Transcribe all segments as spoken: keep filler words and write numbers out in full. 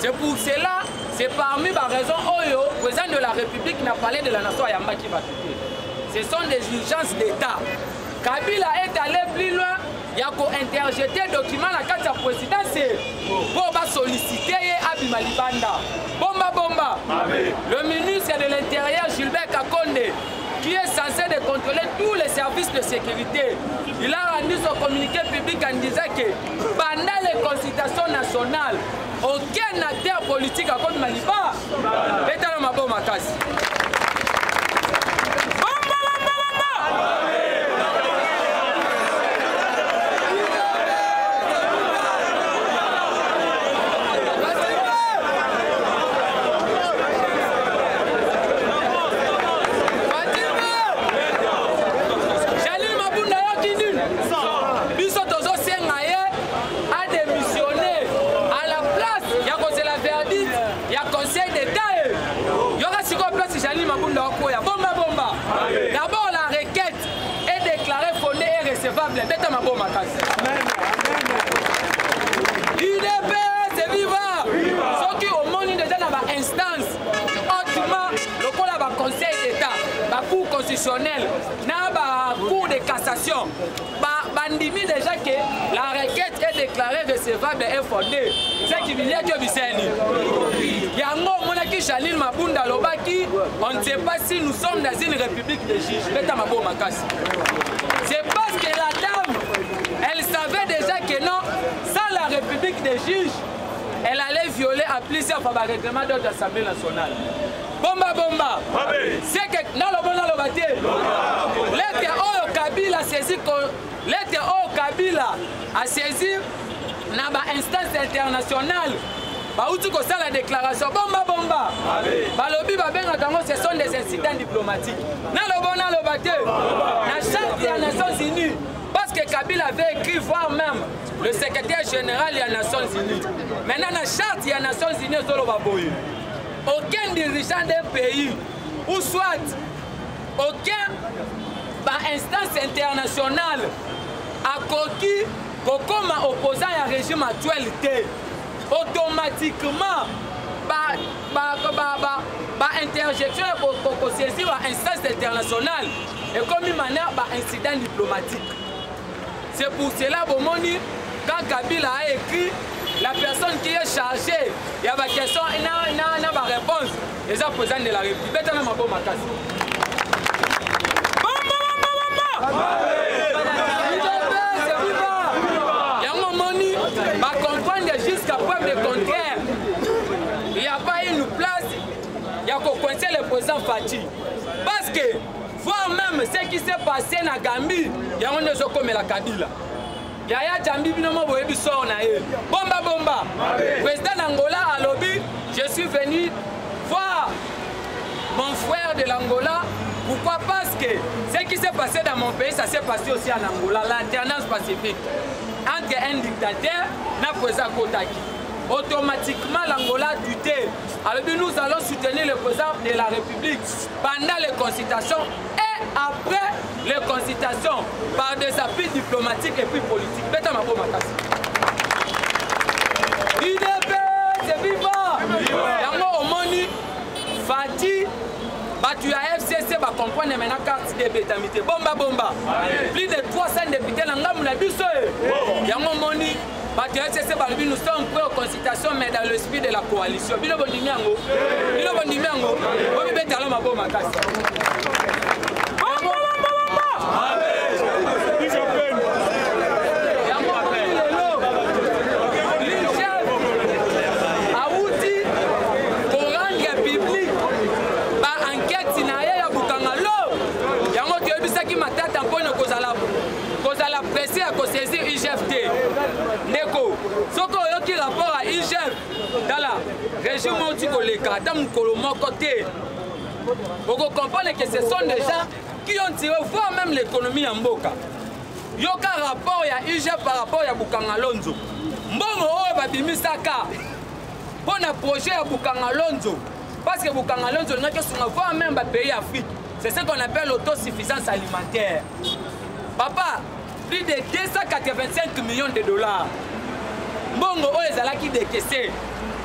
C'est pour cela, c'est parmi les raisons où le président de la République n'a parlé de la nation Yamba qui va quitter. Ce sont des urgences d'État. Kabila est allé plus loin, il y a interjeté le document à la carte de la présidence pour solliciter Abima Libanda. Bomba Bomba, le ministre de l'Intérieur Gilbert Kakonde, qui est censé de contrôler tous les services de sécurité, il a rendu son communiqué public en disant que pendant les consultations nationales, aucun acteur politique à contre Maliba est dans ma bombe à casse. D'abord, la requête est déclarée fondée et recevable. U D P, c'est vivant. Ceux qui au monde déjà dans l'instance, autrement, le coup là, conseil d'État, la cour constitutionnelle, la cour de cassation, bandimi déjà que la requête est déclarée recevable et fondée. C'est qui vient de Bisseni. Il y a un moment qui Chalil Mabunda Lobaki, on ne sait pas si nous sommes dans une république de juges. C'est parce que la dame, elle savait déjà que non, sans la république des juges, elle allait violer à plusieurs fois le règlement de l'Assemblée nationale. Bomba Bomba, c'est que dans le bon dans le bâti, l'être au Kabila a saisi, l'être au Kabila a saisi dans l'instance internationale. Où tu as la déclaration, bomba bomba. Balobi ce sont des incidents diplomatiques. Dans le bon dans le bâti, dans la charte des Nations Unies, parce que Kabila avait écrit, voire même le secrétaire général des Nations Unies. Maintenant, dans la charte des Nations Unies, aucun dirigeant d'un pays, ou soit aucun instance internationale, a coquille comme opposant à régime actuel. Automatiquement, par bah, bah, bah, bah, interjection pour saisir l'instance internationale et comme une manière d'incident diplomatique. C'est pour cela, Bomoni, quand Kabila a écrit, la personne qui est chargée, il y a des questions, il n'y a pas de réponse. Et ça, président de la République, c'est même un bon macasse. Jusqu'à preuve de contraire, il n'y a pas une place, il y a qu'au coincer le président Fati. Parce que, voire même ce qui s'est passé dans Gambie, il y a un des comme la Kabila. Il y a Jambi Binomo Boebi Sona. Bomba Bomba. Président d'Angola à Lobby, je suis venu voir mon frère de l'Angola. Pourquoi? Parce que ce qui s'est passé dans mon pays, ça s'est passé aussi en Angola, l'alternance pacifique. Entre un dictateur et un président Kotaki. Automatiquement, l'Angola a douté. Alors nous allons soutenir le président de la République pendant les consultations et après les consultations par des appuis diplomatiques et puis politiques. U D P, c'est vivant. Yango Omoni, Fati, tu as F C C va comprendre maintenant carte de bétamité. Bomba bomba. Plus de trois cents députés dans la Moulabiso. Yango Moni, tu as F C C nous sommes prêts aux consultations, mais dans l'esprit de la coalition. Bilo Bondimiango. Bilo Bondimiango. Obi Betalo Mabo Makas. Bomba bomba. Pressé à saisir I G F T. Neko, ce qui a rapport à I G F dans la région où tu as dans mon côté. Vous comprenez que ce sont des gens qui ont tiré voir même l'économie en Boka. Il y a un rapport à I G F par rapport à Bukangalonzo. Mbongo va bimisaka pour un projet à Bukangalonzo. Parce que Bukangalonzo n'a que son avoir même à pays Afrique. C'est ce qu'on appelle l'autosuffisance alimentaire. Papa, plus de deux cent quatre-vingt-cinq millions de dollars. Mbongo ezalaki décaissé.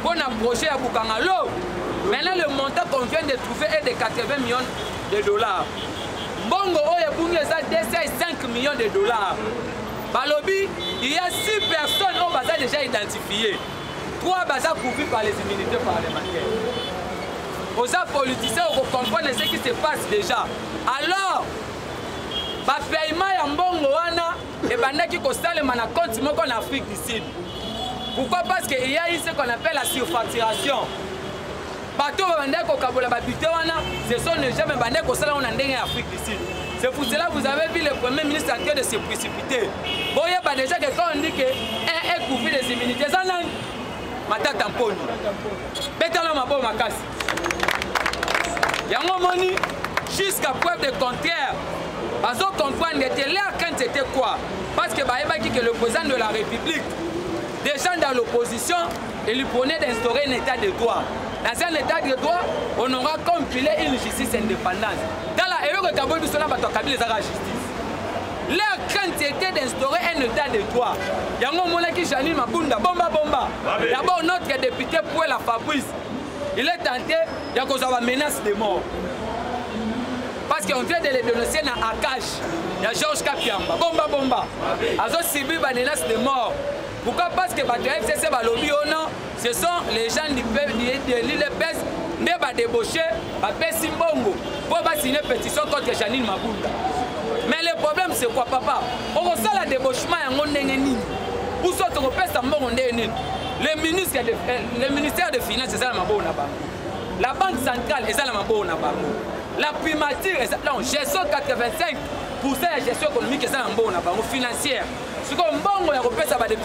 pour un projet à Bukangalo. Maintenant, le montant qu'on vient de trouver est de quatre-vingts millions de dollars. Bongo Oyebungi est à deux cent cinq millions de dollars. Balobi, il y a six personnes qui ont déjà identifiées. Trois bazars couverts par les immunités parlementaires. Aux politiciens, on comprend ce qui se passe déjà. Alors, le paiement ya mbongo wana et bandaki ko salema na compte moko en Afrique du Sud. Pourquoi? Parce qu'il y a ce qu'on appelle la surfacturation. Bateau bandaki ko kabola babité wana, ce sont les gens bandaki ko salema na ndenge en Afrique du Sud. C'est pour cela que vous avez vu le premier ministre en train de se précipiter. Bon, il y a déjà que quand on dit que un est couvert des immunités, ça n'a pas tamponi. Bétalo mabo makasi. Yango moni jusqu'à preuve de contraire. Parce qu'on comprend que leur crainte c'était quoi? Parce que bah, que le président de la République, des gens dans l'opposition, il lui prenait d'instaurer un état de droit. Dans un état de droit, on aura compilé une justice indépendante. Dans la Euro Kabul, nous sommes la justice. Leur crainte était d'instaurer un état de droit. Yango Monaki Janine Mabunda, bomba bomba. D'abord, notre député pour la Fabrice, il est tenté d'avoir une menace de mort. Parce qu'on vient de les dénoncer dans Akash. Il y a Georges Kapiamba, bomba bomba. Ils ont subi une menace de mort. Pourquoi? Parce que le F C C Balobi au nom, ce sont les gens de l'île Pes, qui ont débauché, qui ont signé une pétition contre Janine Mabunda. Mais le problème c'est quoi, papa? On a fait le débauchement et on a dit où sont les le ministère de le ministère des Finances, c'est ça la Mabona. La Banque centrale, c'est ça la Mabona. La primature, non, gestion quatre-vingt-cinq pour cent de gestion économique, c'est ça la Mabona, financière. Ce qu'on a repéré, ça va de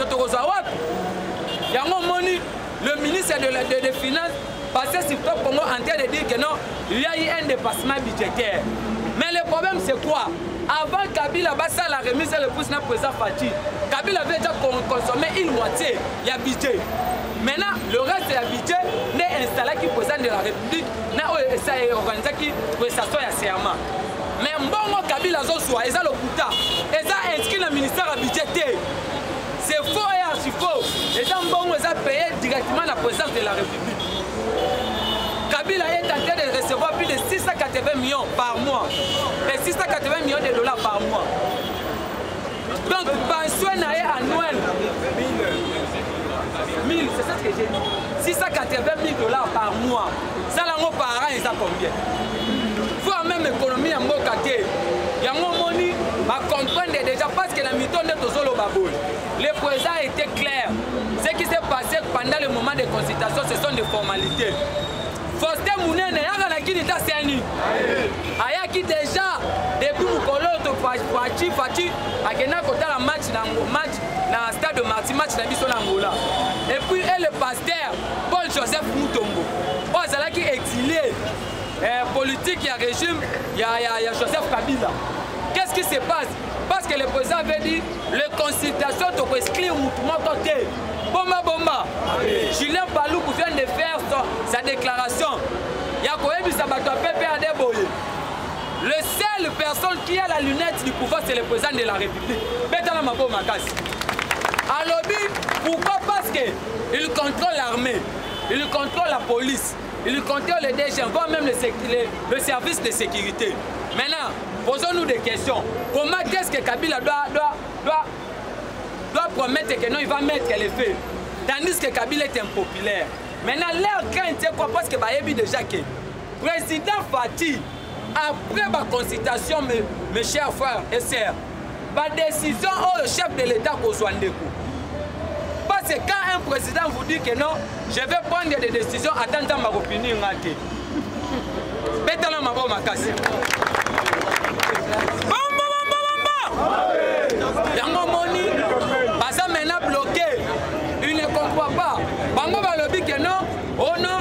le ministère des Finances passé sur top Congo en train de dire que non, il y a eu un dépassement budgétaire. Mais le problème c'est quoi? Avant Kabila Bassa la remise et le pouce n'a président Fati, Kabila avait déjà consommé une moitié, il y a budget. Maintenant, le reste de la budget n'est installé qui président de la République, n'a organisé qui prestation à serment. Mais Mbongo Kabila Zosua, ils ont le Kouta, ils ont inscrit le ministère à budgété. C'est faux et archi faux. Les gens Mbongo ils ont payé directement la présidence de la République. Kabila est en train de recevoir plus de six cent quatre-vingts millions par mois. Et six cent quatre-vingts millions de dollars par mois. Donc, pension annuelle. mille, c'est ça ce que j'ai dit. six cent quatre-vingt mille dollars par mois. Ça, là, nos parents, ils ont combien? Il faut même économie en Mokate. Il y a mon moni, ma comprendre déjà parce que la mython de Tozolo Baboul. Le président était clair. Ce qui s'est passé pendant le moment de consultation, ce sont des formalités. Faustin Mounene, Yaganaki Nita Seni. Ayaki déjà, depuis Moukolo, Fati, Fati, Agena Kota la match dans le match, dans le stade de Marti, match dans Bisson Angola. Et puis, et le pasteur, Paul Joseph Moutombo. Oh, c'est là qui est exilé. Eh, politique, il y a régime, il y a, il y a, il y a Joseph Kabila. Qu'est-ce qui se passe? Parce que le président avait dit, les consultations te prescrivent mon côté. Bomba bomba. Julien Palou vient de faire sa, sa déclaration. Yakoyebi Sabato P P A D Boye. Le seul personne qui a la lunette du pouvoir, c'est le président de la République. Betala Mabo Makasi. Alors, pourquoi? Parce qu'il contrôle l'armée, il contrôle la police, il contrôle les D G, voire même le, le, le service de sécurité. Maintenant, posons-nous des questions. Comment est-ce que Kabila doit, doit, doit, doit promettre que non, il va mettre les faits, tandis que Kabila est impopulaire. Maintenant, leur crainte, c'est quoi? Parce que Bayebi déjà que le président Fati, après ma consultation, mes, mes chers frères et sœurs, ma décision au chef de l'État Kozwandekou. Parce que quand un président vous dit que non, je vais prendre des décisions, attendant ma opinion. Bétala Mabo Makasi. Bamba, bamba, bamba! Yango Moni, Baza maintenant bloqué. Il ne comprend pas. Bango Balobi que non, oh non,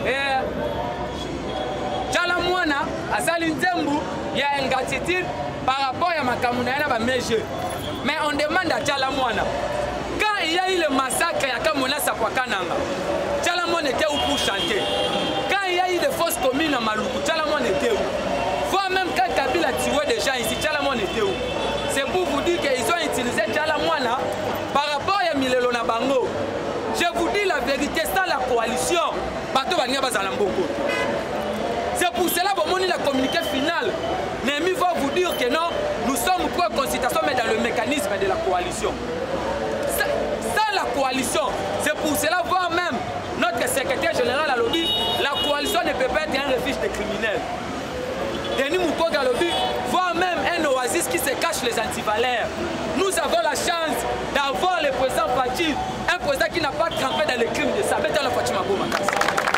Tchalamouana, à Salinzembu, il y a un gratitude par rapport à ma camounana, mais on demande à Tchalamouana. Quand il y a eu le massacre à Kamona Sakwakananga, Tchalamouana était où pour chanter? Quand il y a eu des fausses communes à Maluku, Tchalamouana était où? Voire même quand Kabila a tué des gens ici, Tchalamouana était où? C'est pour vous dire qu'ils ont utilisé Tchalamouana par rapport à Milelo Nabango. Je vous dis la la vérité, sans la coalition, bateau va venir à Mboko. C'est pour cela que la communiqué finale, Némi va vous dire que non, nous sommes pour une consultation, mais dans le mécanisme de la coalition. Sans la coalition, c'est pour cela, voire même notre secrétaire général a lobby, la coalition ne peut pas être un refuge des criminels. Denis Mukwege a lobby, voire même un oasis qui se cache les antivaleurs. Nous avons la chance d'avoir le président Fachi, un président qui n'a pas trempé dans les crimes de sa bête dans la Fatima Bomakasi.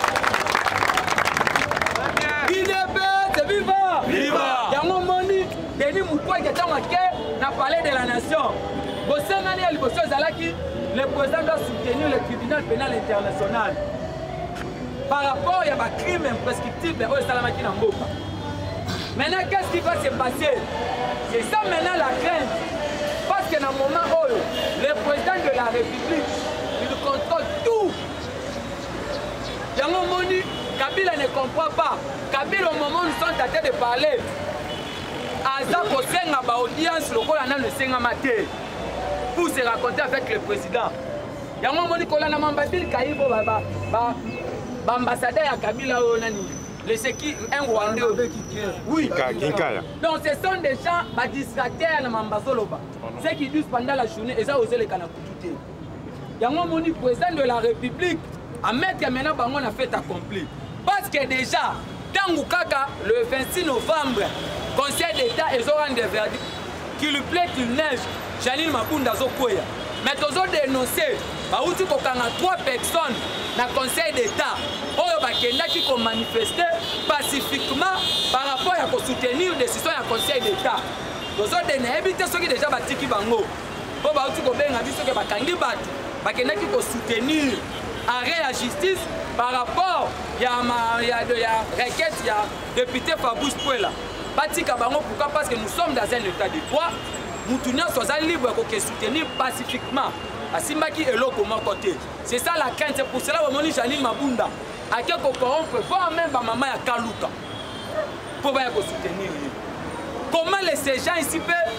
Viva! Viva! Yango moni, Denis Mukwege est en a parlé de la nation. Le président doit soutenir le tribunal pénal international. Par rapport à un crime imprescriptible au Salamaki Namboka. Maintenant, qu'est-ce qui va se passer? C'est ça maintenant la crainte. Parce que dans le moment où le président de la République, il contrôle tout. Yango moni, Kabila ne comprend pas. Kabila, au moment où nous sommes en train de parler, Aza Kosenga ba audience, le rôle en a le Senga Maté, pour se raconter avec le président. Yango moni kola na mambabil Kaibo baba, ba ambassadeur ya Kabila onani. Le seki un Rwandais. Oui. Donc ce sont des gens ba distracteurs na mambazoloba. Ceux qui disent pendant la journée et ça osé les kanakututé. Yango moni président de la République à mettre maintenant bango na fait accompli. Parce que déjà Tangu Kaka, le vingt-six novembre, Conseil d'État et Zoran de Verdi, qu'il lui plaît qu'il neige, Janine Mabunda Zokoya. Mais tous ont dénoncé, il y a trois personnes dans le Conseil d'État qui ont manifesté pacifiquement par rapport à soutenir les décisions du Conseil d'État. Tous ont dénoncé ceux qui déjà battu Bango. Pour soutenir arrêt à justice par rapport à la requête du député Fabrice Pouela. Pourquoi? Parce que nous sommes dans un état de droit. Nous sommes libres de soutenir pacifiquement. C'est ça la crainte. C'est pour cela que Janine Mabunda a quelques corrompre, voire même maman à Kaluka pour soutenir. Comment les gens ici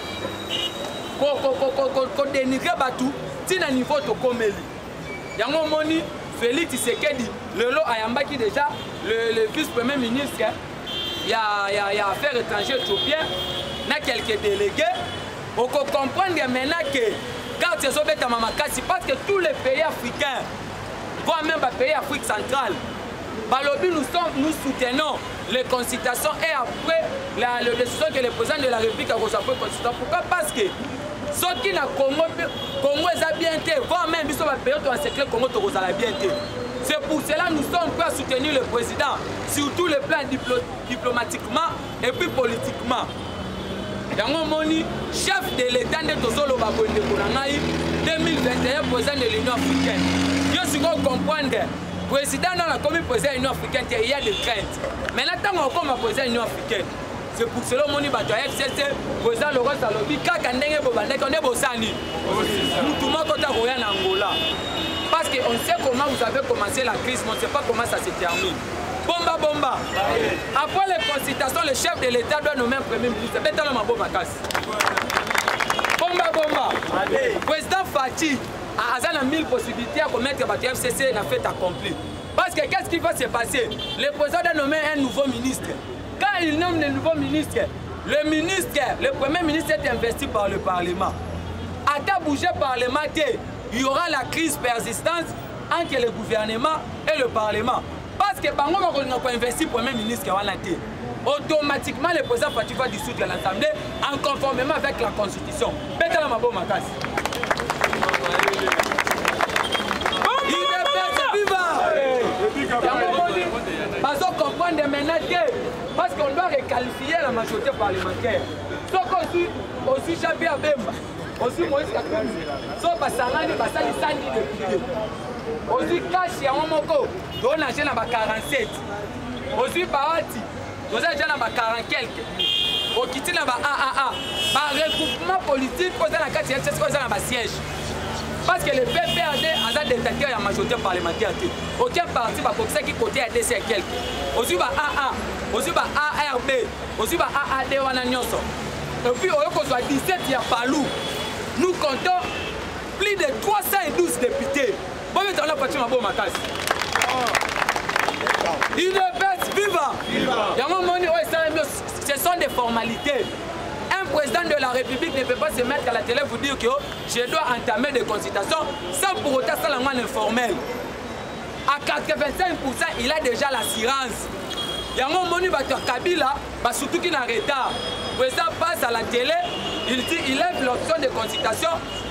peuvent dénigrer Batou si à niveau de Komeli? Yango moni Félix Tshisekedi, le lot Ayambaki déjà, le, le vice-premier ministre, il y a, y a, y a affaires étrangères éthiopiennes, il y a quelques délégués. On peut comprendre maintenant que quand c'est sauvé ta maman, c'est parce que tous les pays africains, voire même les pays d'Afrique centrale, Balobi, nous, sommes, nous soutenons les consultations et après la, la décision que le président de la République a reçu après consultation. Pourquoi? Parce que ceux qui n'ont Congo, Congo est bien été, voire même ils sont en période en secret Congo est bien été. C'est pour cela que nous sommes prêts à soutenir le président, sur tous les plans diplo diplomatiquement et puis politiquement. Yango Moni, chef de l'État de Tozolo Babonde Korangaï, deux mille vingt et un, président de l'Union africaine. Je suis comprendre, président dans la commune président de l'Union africaine, il y a des craintes. Mais maintenant, on comme président de l'Union africaine. C'est pour cela que Moni Bato F C C, président Laurent Salobi, Kaka Ndenge Bobande, on est Bossani. Nous tout le monde est en Angola. Parce qu'on sait comment vous avez commencé la crise, mais on ne sait pas comment ça se termine. Bomba Bomba. Après les consultations, le chef de l'État doit nommer un premier ministre. Bomba Bomba. Président Fachi a mille possibilités à commettre Bato F C C n'a fait accompli. Parce que qu'est-ce qui va se passer? Le président doit nommer un nouveau ministre. Quand il nomme le nouveau ministre, le ministre, le premier ministre est investi par le Parlement. À ta bouger Parlement, il y aura la crise persistante entre le gouvernement et le Parlement. Parce que Bango n'a pas investi le premier ministre, automatiquement le président Fachi va dissoudre l'Assemblée en conformément avec la Constitution. Bétala Mabo Makas. Il est viva! Parce qu'on comprend des menaces, parce qu'on doit requalifier la majorité parlementaire. Sauf aussi, aussi Javier Bemba, aussi Moïse Katumbi, sauf Basangani, Basali Sandi député. Aussi Kashi Yamomoko, on a déjà quarante-sept. Aussi Bahati, on a déjà quarante quelques. Au Kiti, on a un A A A. Par regroupement politique, on a un siège. Parce que le P P R D a des détecteurs de la majorité parlementaire. Aucun parti va faire qui côté A D C quelques. Aussi va A A, aussi va A R B, aussi va A A D wana nyonso. Et puis on soit dix-sept il y a Palou. Nous comptons plus de trois cent douze députés. Bon, mais on a pas ma bonne macasse. Une bête viva. Ce sont des formalités. Un président de la République ne peut pas se mettre à la télé pour dire que je dois entamer des consultations sans pour autant ça la informel. À quatre-vingt-cinq pour cent, il a déjà l'assurance. Il y a un moment où Kabila, surtout qu'il est en retard. Le président passe à la télé, il dit il lève l'option de consultation.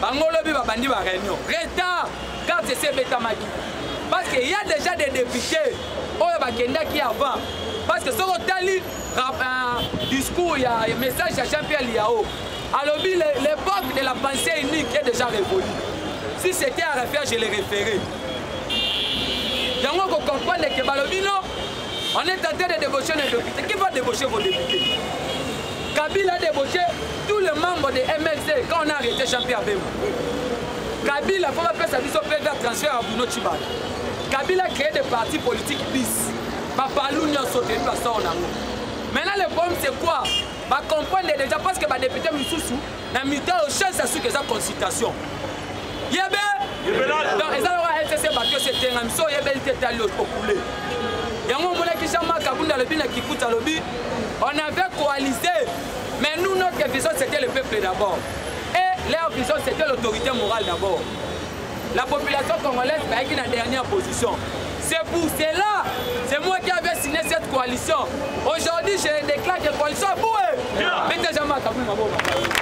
Retard, quand c'est Betamaki. Parce qu'il y a déjà des députés qui avant. Parce que ce un discours, il y a un message à Jean-Pierre Liao. Alors l'époque de la pensée unique est déjà révolue. Si c'était à refaire, je l'ai référé. Il y a un qu'on comprend que Balobino, on est en train de débaucher les députés. Qui va débaucher vos députés? Kabila a débauché tous les membres de M L C quand on a arrêté Jean-Pierre Bemba. Kabila, il faut appeler ça du transfert à Bruno Chibala. Kabila a créé des partis politiques bis. Papalou n'y a sauté pas ça en amour. Maintenant le problème c'est quoi? Bah comprendre déjà parce que les députés Moussoussou n'a mis au chance à ce que ça consultation. Yébé. Donc ils ont L C C battu c'était un so yébé il était allé au couler. Il y a un moment qui chama Kabunda le bina qui coûte à lobby. On avait coalisé. Mais nous notre vision c'était le peuple d'abord. Et leur vision c'était l'autorité morale d'abord. La population congolaise est qui est en dernière position. C'est pour cela, c'est moi qui avais signé cette coalition. Aujourd'hui, je déclare que la coalition est bouée. Mettez jamais à tabou, ma bonne.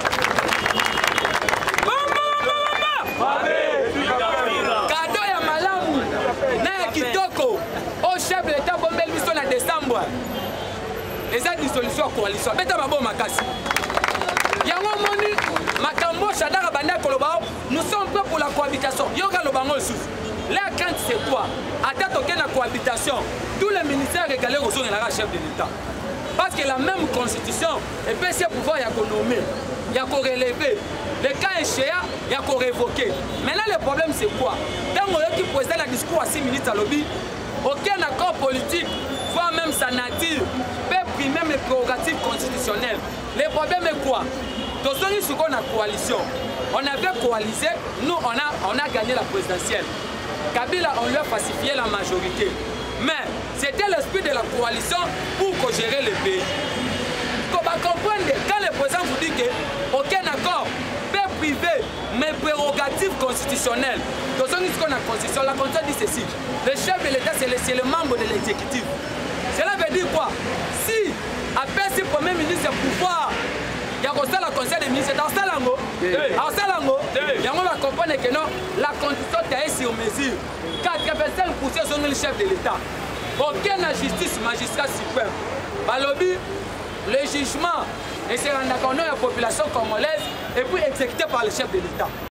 Cadeau ya malamu. Na kitoko. Au chef de l'État, Bombel Mission en décembre. Et ça, dissolution de coalition. Mettez ma bonne makasi. Yango moni, makambo Chadara Banda Kolobao, nous sommes prêts pour la cohabitation. Yoga Lobango le souffle. La crainte c'est quoi? Attends aucune cohabitation. Tous les ministères régalés aux zones de la chef de l'État. Parce que la même constitution, et puis c'est pouvoir y a qu'on nommer, il y a qu'on relever. Le cas échéant, il y a qu'on révoquer. Maintenant le problème c'est quoi? Dans le qui présente un discours à six minutes à lobby, aucun accord politique, voire même sa nature, peut primer les prérogatives constitutionnelles. Le problème est quoi? Dans ce qui est la coalition, on avait coalisé, nous on a, on a gagné la présidentielle. Kabila, on lui a pacifié la majorité. Mais c'était l'esprit de la coalition pour gérer le pays. Qu'on va comprendre que quand le président vous dit qu'aucun accord peut priver mes prérogatives constitutionnelles, dans ce qu'on a la constitution, la constitution dit ceci. Le chef de l'État, c'est le, le membre de l'exécutif. Cela veut dire quoi? Si, après si le Premier ministre a pouvoir, il y a la conseil des ministres dans Salango. Dans Salango, il y a on comprendre que non, la constitution est sur mesure. quatre-vingt-cinq pour cent sont les chefs de l'État. Aucune justice magistrat suprême. Balobi, le jugement, et c'est un accord de la population congolaise et puis exécuté par le chef de l'État.